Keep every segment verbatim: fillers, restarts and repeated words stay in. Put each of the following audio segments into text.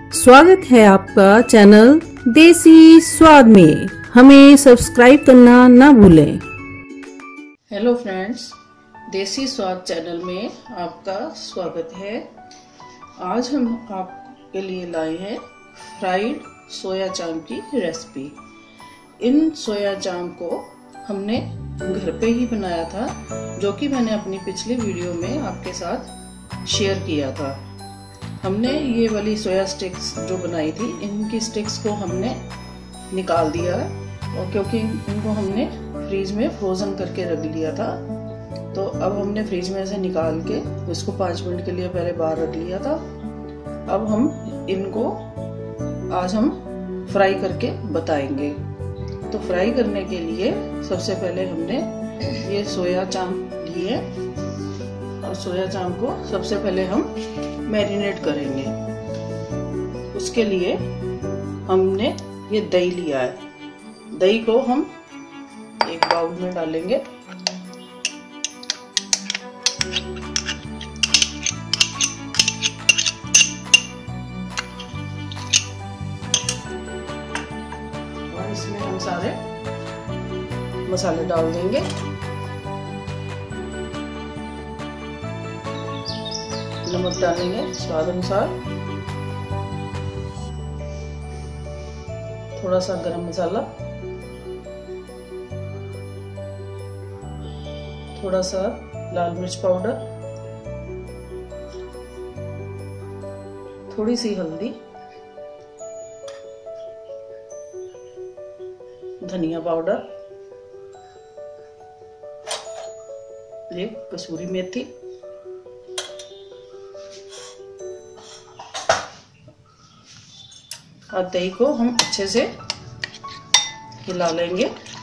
स्वागत है आपका चैनल देसी स्वाद में। हमें सब्सक्राइब करना ना भूलें। हेलो फ्रेंड्स, देसी स्वाद चैनल में आपका स्वागत है। आज हम आपके लिए लाए हैं फ्राइड सोया चाप की रेसिपी। इन सोया चाप को हमने घर पे ही बनाया था, जो कि मैंने अपनी पिछली वीडियो में आपके साथ शेयर किया था। हमने ये वाली सोया स्टिक्स जो बनाई थी, इनकी स्टिक्स को हमने निकाल दिया, और क्योंकि इनको हमने फ्रीज में फ्रोजन करके रख लिया था, तो अब हमने फ्रीज में से निकाल के इसको पाँच मिनट के लिए पहले बाहर रख लिया था। अब हम इनको आज हम फ्राई करके बताएंगे। तो फ्राई करने के लिए सबसे पहले हमने ये सोया चाप लिए, और सोया चाप को सबसे पहले हम मैरिनेट करेंगे। उसके लिए हमने ये दही लिया है। दही को हम एक बाउल में डालेंगे। और इसमें हम सारे मसाले डाल देंगे। नमक डालेंगे स्वाद अनुसार, थोड़ा सा गरम मसाला, थोड़ा सा लाल मिर्च पाउडर, थोड़ी सी हल्दी, धनिया पाउडर, एक कसूरी मेथी, और दही को हम अच्छे से हिला लेंगे।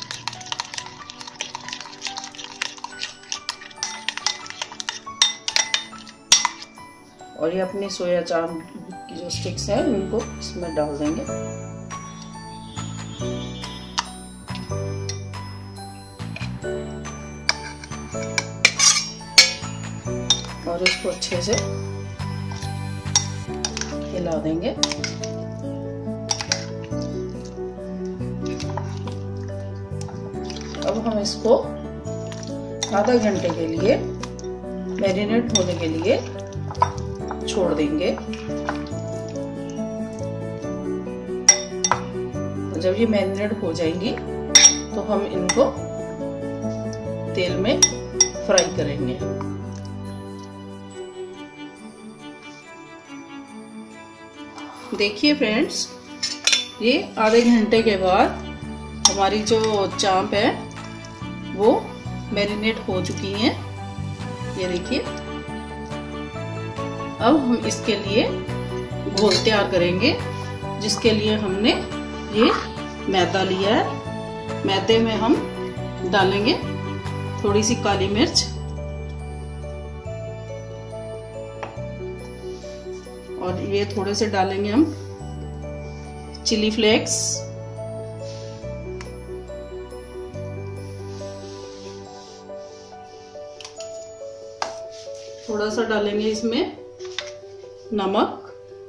और ये अपनी सोया चाप की जो स्टिक्स हैं, उनको इसमें डाल देंगे। और इसको अच्छे से हिला देंगे। अब हम इसको आधा घंटे के लिए मैरिनेट होने के लिए छोड़ देंगे। तो जब ये मैरिनेट हो जाएंगी तो हम इनको तेल में फ्राई करेंगे। देखिए फ्रेंड्स, ये आधे घंटे के बाद हमारी जो चाप है वो मैरिनेट हो चुकी हैं। ये देखिए। अब हम इसके लिए घोल तैयार करेंगे, जिसके लिए हमने ये मैदा लिया है। मैदे में हम डालेंगे थोड़ी सी काली मिर्च, और ये थोड़े से डालेंगे हम चिली फ्लेक्स, थोड़ा सा डालेंगे इसमें नमक,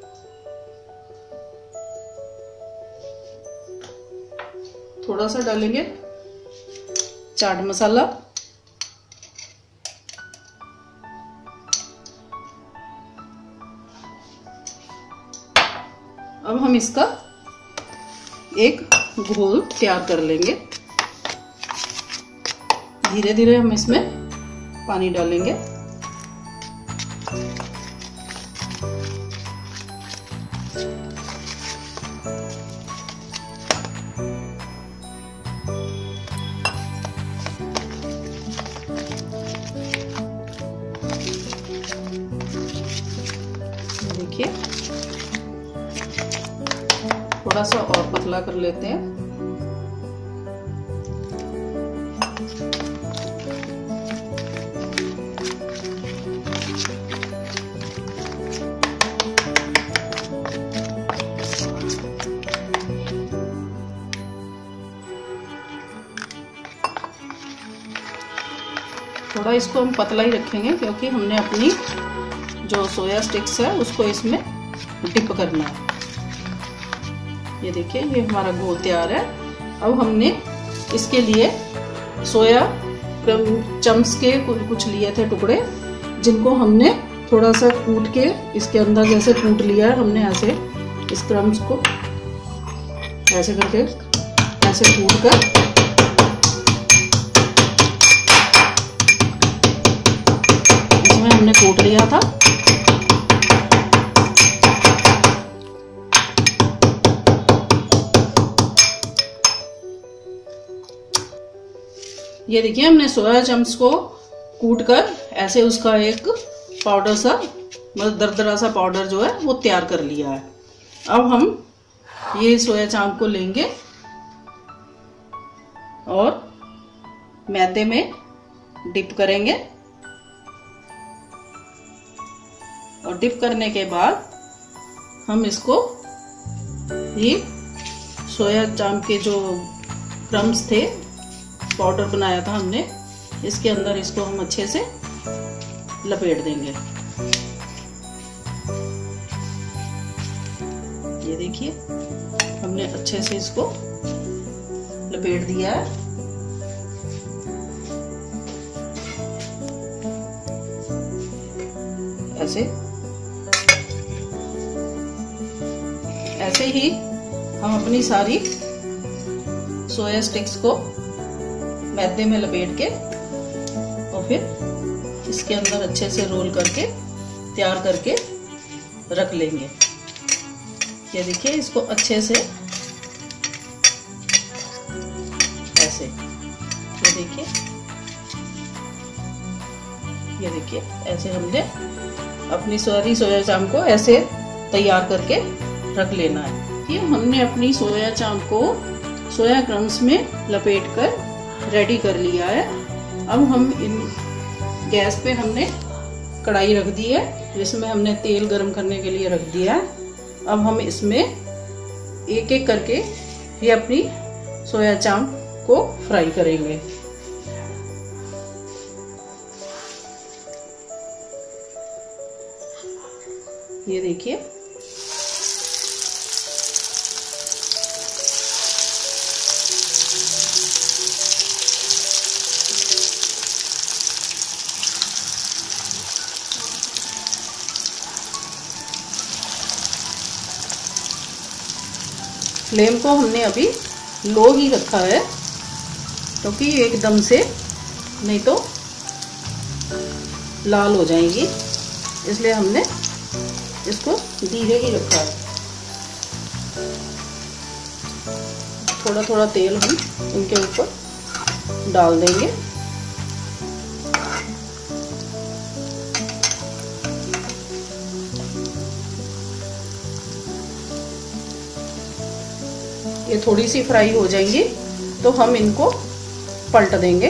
थोड़ा सा डालेंगे चाट मसाला, अब हम इसका एक घोल तैयार कर लेंगे। धीरे धीरे हम इसमें पानी डालेंगे। देखिए, थोड़ा सा और पतला कर लेते हैं। थोड़ा इसको हम पतला ही रखेंगे, क्योंकि हमने अपनी जो सोया स्टिक्स है उसको इसमें डिप करना है। ये देखिए ये हमारा घोल तैयार है। अब हमने इसके लिए सोया चंक्स के कुछ लिए थे टुकड़े, जिनको हमने थोड़ा सा कूट के इसके अंदर जैसे कूट लिया है हमने, ऐसे इस क्रम्स को ऐसे करके ऐसे कूट कर इसमें हमने कूट लिया था। ये देखिए हमने सोया चंक्स को कूट कर ऐसे उसका एक पाउडर सा, मतलब दरदरा सा पाउडर जो है वो तैयार कर लिया है। अब हम ये सोया चाप को लेंगे और मैदे में डिप करेंगे, और डिप करने के बाद हम इसको ये सोया चाप के जो क्रम्स थे, पाउडर बनाया था हमने, इसके अंदर इसको हम अच्छे से लपेट देंगे। ये देखिए हमने अच्छे से इसको लपेट दिया है। ऐसे ऐसे ही हम अपनी सारी सोया स्टिक्स को मैदे में लपेट के और फिर इसके अंदर अच्छे से रोल करके तैयार करके रख लेंगे। ये देखिए इसको अच्छे से ऐसे, ये देखिए ये देखिए ऐसे हमने अपनी सारी सोया चाप को ऐसे तैयार करके रख लेना है। ये हमने अपनी सोया चाप को सोया क्रम्स में लपेट कर रेडी कर लिया है। अब हम इन गैस पे हमने कढ़ाई रख दी है, जिसमें हमने तेल गरम करने के लिए रख दिया है। अब हम इसमें एक एक करके ये अपनी सोया चाप को फ्राई करेंगे। ये देखिए फ्लेम को हमने अभी लो ही रखा है, क्योंकि तो एकदम से नहीं तो लाल हो जाएंगी, इसलिए हमने इसको धीरे ही रखा है। थोड़ा थोड़ा तेल हम इनके ऊपर डाल देंगे। ये थोड़ी सी फ्राई हो जाएंगी तो हम इनको पलट देंगे।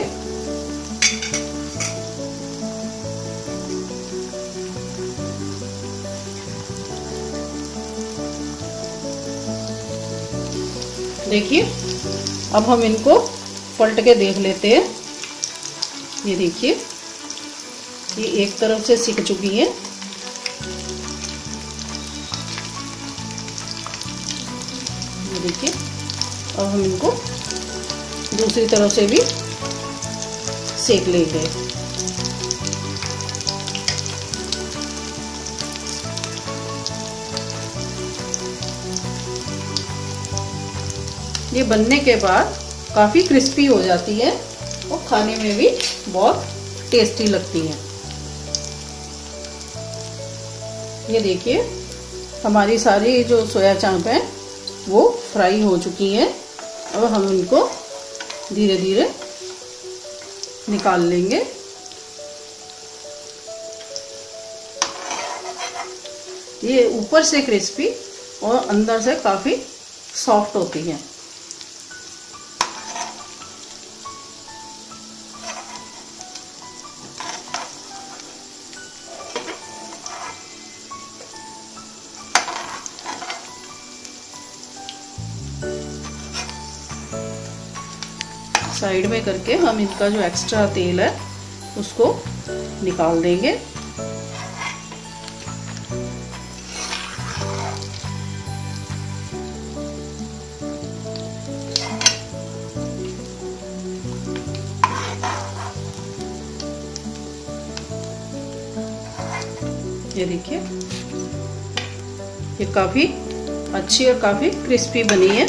देखिए अब हम इनको पलट के देख लेते हैं। ये देखिए ये एक तरफ से सिक चुकी है। ये देखिए अब हम इनको दूसरी तरफ से भी सेक लेंगे। ये बनने के बाद काफ़ी क्रिस्पी हो जाती है और खाने में भी बहुत टेस्टी लगती है। ये देखिए हमारी सारी जो सोया चाप है वो फ्राई हो चुकी है। अब हम इनको धीरे धीरे निकाल लेंगे। ये ऊपर से क्रिस्पी और अंदर से काफ़ी सॉफ्ट होती है। साइड में करके हम इनका जो एक्स्ट्रा तेल है उसको निकाल देंगे। ये देखिए, ये काफी अच्छी और काफी क्रिस्पी बनी है।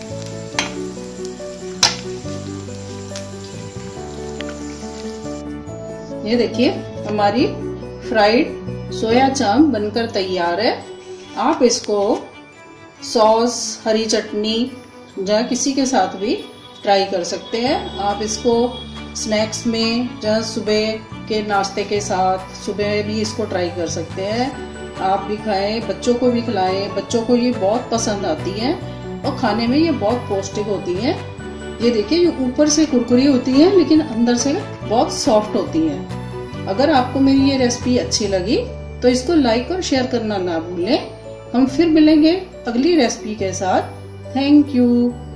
ये देखिए हमारी फ्राइड सोया चाप बनकर तैयार है। आप इसको सॉस, हरी चटनी या किसी के साथ भी ट्राई कर सकते हैं। आप इसको स्नैक्स में या सुबह के नाश्ते के साथ सुबह भी इसको ट्राई कर सकते हैं। आप भी खाएं, बच्चों को भी खिलाएं। बच्चों को ये बहुत पसंद आती है और खाने में ये बहुत पौष्टिक होती है। ये देखिए, ये ऊपर से कुरकुरी होती है लेकिन अंदर से बहुत सॉफ्ट होती है। अगर आपको मेरी ये रेसिपी अच्छी लगी तो इसको लाइक और शेयर करना ना भूलें। हम फिर मिलेंगे अगली रेसिपी के साथ। Thank you.